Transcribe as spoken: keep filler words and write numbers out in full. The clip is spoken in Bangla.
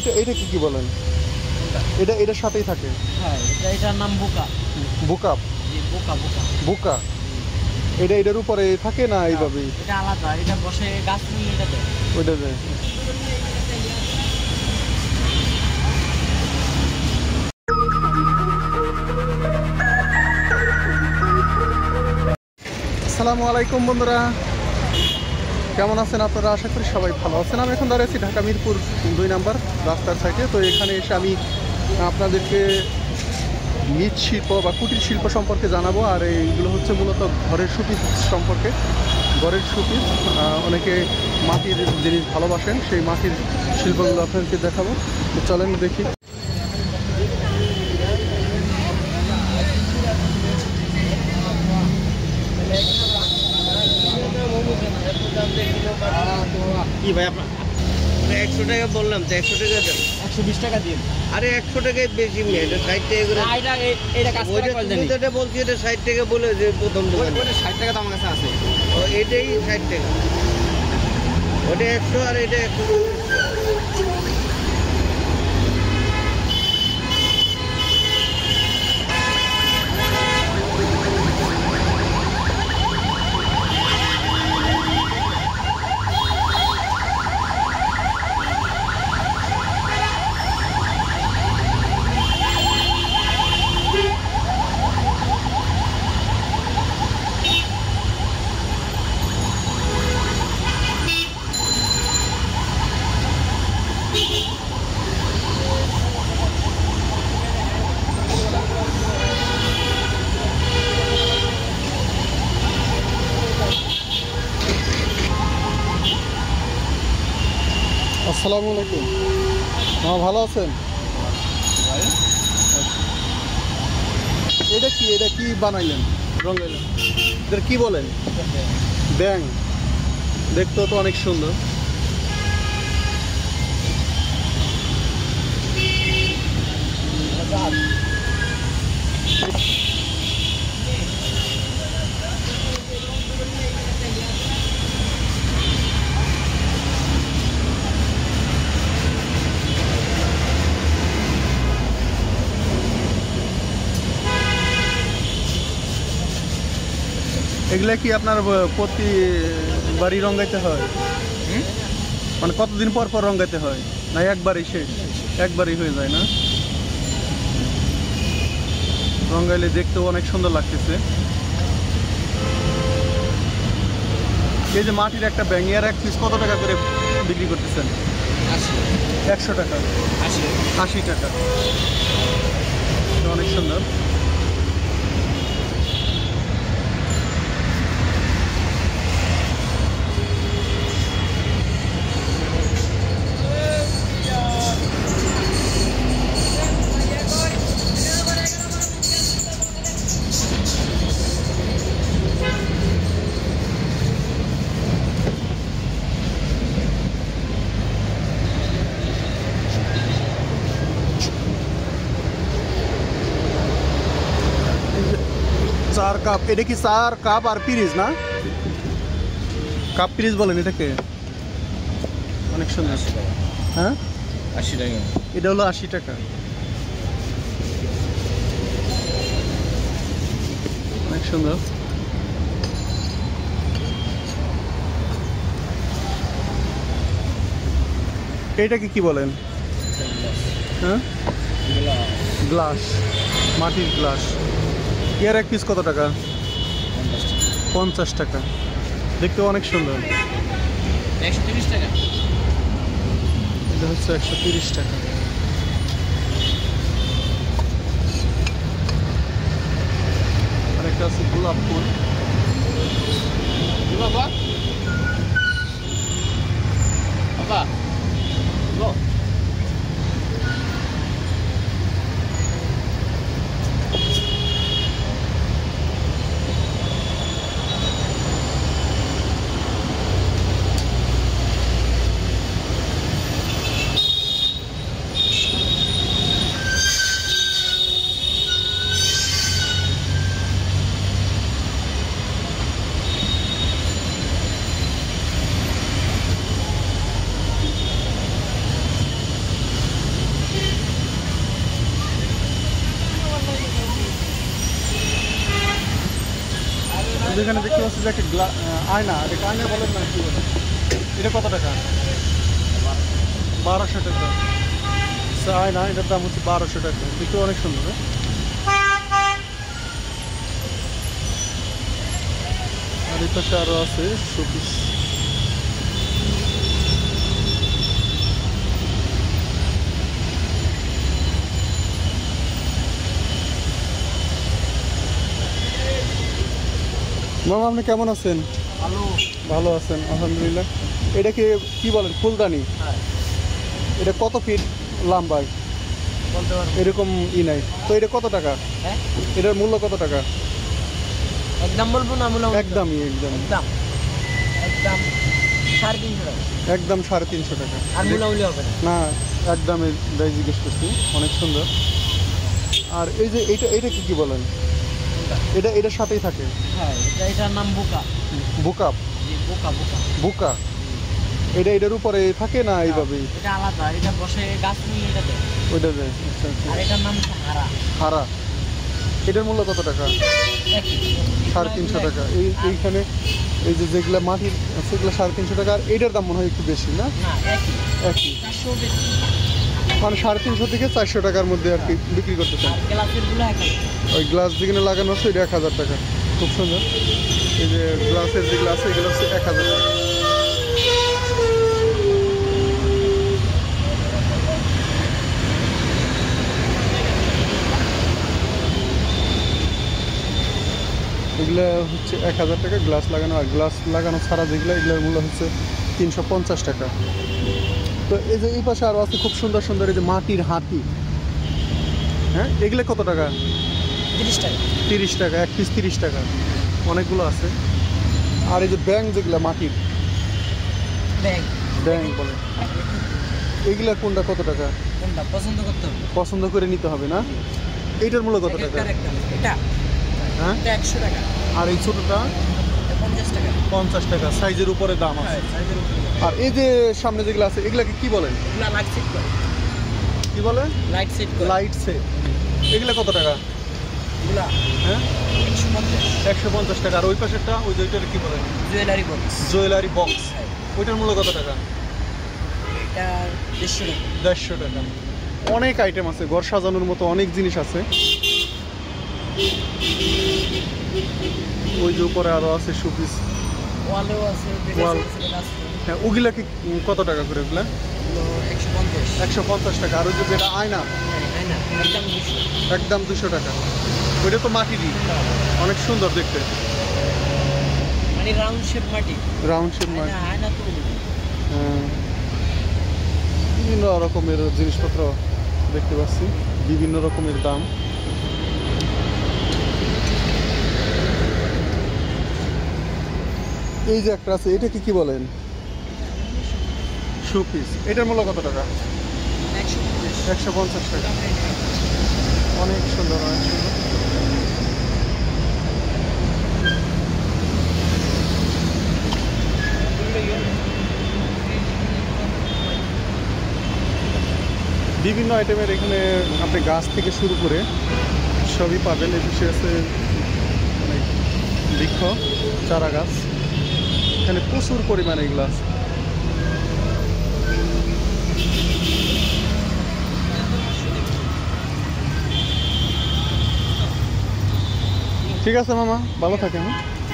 এটা এটা কি কি বলেন? এটা এটার সাথেই থাকে? হ্যাঁ, এটা এটার নাম বুকা। বুকাপ? জি, বুকা বুকা। বুকা এটা এটার উপরে থাকে না এইভাবেই? এটা আলাদা, এটা বসে গাছ নিয়ে এটা দেয়। ওইটা দেয়। আসসালামু আলাইকুম বন্ধুরা, কেমন আছেন আপনারা? আশা করি সবাই ভালো আছেন। আমি এখন দাঁড়িয়েছি ঢাকা মিরপুর দুই নাম্বার রাস্তার সাইডে। তো এখানে এসে আমি আপনাদেরকে মৃৎ শিল্প বা কুটির শিল্প সম্পর্কে জানাবো। আর এইগুলো হচ্ছে মূলত ঘরের শোপিস সম্পর্কে। ঘরের শোপিস, অনেকে মাটির জিনিস ভালোবাসেন, সেই মাটির শিল্পগুলো আপনাদেরকে দেখাবো। তো চলেন দেখি। কি ভাই আপনার একশো টাকা বললাম তো, একশো টাকা দেন। একশো বিশ টাকা দিন। আরে একশো টাকায় বেশি মেয়ে, এটা ষাট টাকা করে। এটা বলছি, এটা ষাট টাকা বলে যে প্রথম দোকান। ষাট টাকা তো আমার কাছে আছে। ও এটাই ষাট টাকা, ওটা একশো আর এটা একশো। আসসালামু আলাইকুম। হ্যাঁ, ভালো আছেন? এটা কি এটা কি বানাইলেন, রঙাইলেন? এটা কি বলেন? ব্যাং। দেখতেও তো অনেক সুন্দর। এগুলা কি আপনার প্রতি বাড়ি রঙাইতে হয়? মানে কতদিন পর পর রঙাইতে হয়, না একবারই শেষ? একবারই হয়ে যায় না? রঙাইলে দেখতেও অনেক সুন্দর লাগতেছে। এই যে মাটির একটা ব্যাঙিয়ার এক পিস কত টাকা করে বিক্রি করতেছেন? একশো টাকা, আশি টাকা। অনেক সুন্দর। চার কাপ, এটা কি চার কাপ আর পিরিজ না? কাপ পিরিজ বলেন এটাকে? অনেক সুন্দর। হ্যাঁ, আশি টাকা। এটা হলো আশি টাকা। অনেক সুন্দর। এইটাকে কি বলেন? হ্যাঁ, গ্লাস, মাটির গ্লাস। এর এক পিস কত টাকা? পঞ্চাশ টাকা। দেখতে অনেক সুন্দর। একশো তিরিশ টাকা। এটা হচ্ছে একশো তিরিশ টাকা। আর একটা আছে গোলাপ ফুল। বাবা বাবা গো। এখানে দেখতে পাচ্ছি যে একটা গ্লা- আহ, আয়না, এটা আয়না বলেন না কি বলেন, এটা কত টাকা? বারোশো টাকা। আচ্ছা, আয়না, এটার দাম হচ্ছে বারোশো টাকা। দেখতে অনেক সুন্দর। হ্যাঁ? আর এই পাশে আরও আছে শোপিস। মামা আপনি কেমন আছেন? ভালো। ভালো আছেন আলহামদুলিল্লাহ। এটাকে কি বলেন, ফুলদানি? হ্যাঁ, এটা কত ফিট লম্বায়? বলতে পারবো। এরকম ই নাই তো। এটা কত টাকা? হ্যাঁ, এটার মূল্য কত টাকা? একদম বলবো না মূল্য? একদমই একদম একদম একদম সাড়ে তিনশো টাকা। একদম সাড়ে তিনশো টাকা। আর মূলামূলি হবে না। না, একদমই দাই জিজ্ঞেস করছি। অনেক সুন্দর। আর এই যে এইটা, এটা কি কি বলেন? কোনটা? এটা এটার সাথেই থাকে হ্যাঁ, এটা এটার নাম বুকা। বুকাপ। জি, বুকা বুকা। বুকা। এটা এটার উপরে থাকে না এইভাবেই? এটা আলাদা, এটা বসে গাছ নিয়ে এটা দেয়। ওইটা দেয়। আচ্ছা আচ্ছা। আর এটার নাম হচ্ছে হারা। হারা। এটার মূল্য কত টাকা? একই। সাড়ে তিনশো টাকা। এই এইখানে এই যে যেগুলো মাটির সেগুলো সাড়ে তিনশো টাকা। আর এইটার দাম মনে হয় একটু বেশি না? না, একই। একই, চারশো বেশি। মানে সাড়ে তিনশো থেকে চারশো টাকার মধ্যে আর কি বিক্রি করতেছেন। আর গ্লাসের গুলো এক হাজার। ওই গ্লাস যেখানে লাগানো আছে এটা এক হাজার টাকা। খুব সুন্দর। এই যে গ্লাসের যে গ্লাস এগুলো হচ্ছে এক হাজার টাকা। এগুলো হচ্ছে এক হাজার টাকা গ্লাস লাগানো। আর গ্লাস লাগানো ছাড়া যেগুলো, এগুলোর মূল্য হচ্ছে তিনশো পঞ্চাশ টাকা। তো এই যে এই পাশে আরও আছে খুব সুন্দর সুন্দর এই যে মাটির হাতি। হ্যাঁ, এগুলো কত টাকা? তিরিশ টাকা। তিরিশ টাকা, এক পিস তিরিশ টাকা। অনেকগুলো আছে। আর এই যে ব্যাং যেগুলো মাটির ব্যাগ। ব্যাং বলে, এইগুলা কোনটা কত টাকা? কোনটা পছন্দ করতে হবে? পছন্দ করে নিতে হবে না? এইটার মূল্য কত এক টাকা? একটার এক দাম। এটা হ্যাঁ, এটা একশো টাকা। আর এই ছোটটা এটা পঞ্চাশ টাকা। পঞ্চাশ টাকা। সাইজের উপরে দাম আছে। হ্যাঁ, সাইজের উপরে। আর এই যে সামনে যেগুলো আছে এগুলাকে কি বলেন? এগুলা লাইট সেট করে। কি বলে? লাইট সেট করে। Light set. এগুলা কত টাকা? এগুলা হ্যাঁ, একশো পঞ্চাশ। একশো পঞ্চাশ টাকা। আর ওই পাশেরটা, ওই যে ওইটার কি বলেন? Jewellery box. Jewellery box. হ্যাঁ, ওইটার মূল্য কত টাকা? এটা দেড়শো টাকা। দেড়শো টাকা। অনেক আইটেম আছে, ঘর সাজানোর মতো অনেক জিনিস আছে। ওই যে উপরে আরো আছে শোপিস। ওয়ালেও আছে, ওয়াল। ডেকোরেশন আছে। হ্যাঁ, ওগুলা কি কত টাকা করে? ওগুলা এগুলো একশো পঞ্চাশ। একশো পঞ্চাশ টাকা। আর ওই যে যেটা আয়না, হ্যাঁ, তাই না? একদম দুশো। একদম দুশো টাকা। ওইটা তো মাটিরই, অনেক সুন্দর দেখতে। মানে রাউন্ড শেপ মাটি। রাউন্ড শেপ মাটি। আয়না আয়না তো হ্যাঁ, বিভিন্ন রকমের জিনিসপত্র দেখতে পাচ্ছি, বিভিন্ন রকমের দাম। এই যে একটা আছে, এটা কি কি বলেন? শোপিস। এটার মূল্য কত টাকা? একশো পঞ্চাশ। একশো পঞ্চাশ টাকা। অনেক সুন্দর, অনেক সুন্দর। বিভিন্ন আইটেমের এখানে আপনি গাছ থেকে শুরু করে সবই পাবেন। এই বিষয়ে আছে অনেক বৃক্ষ, চারা গাছ। এখানে প্রচুর পরিমাণে এগুলো আছে। ঠিক আছে মামা, ভালো থাকেন।